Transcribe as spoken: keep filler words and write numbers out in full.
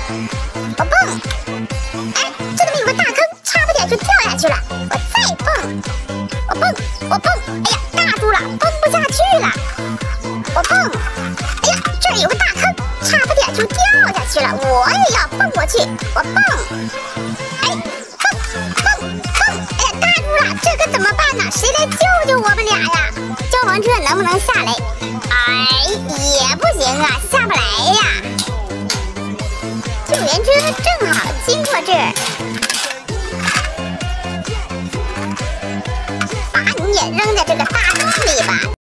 我蹦，哎，这里面有个大坑，差不点就掉下去了。我再蹦，我蹦，我蹦，哎呀，大住了，蹦不下去了。我蹦，哎呀，这儿有个大坑，差不点就掉下去了。我也要蹦过去，我蹦，哎，蹦蹦蹦，哎呀，大住了，这可怎么办呢？谁来救救我们俩呀？消防车能不能下来？哎，也不行啊，下不来呀。救援车正好经过这儿，把你也扔在这个大洞里吧。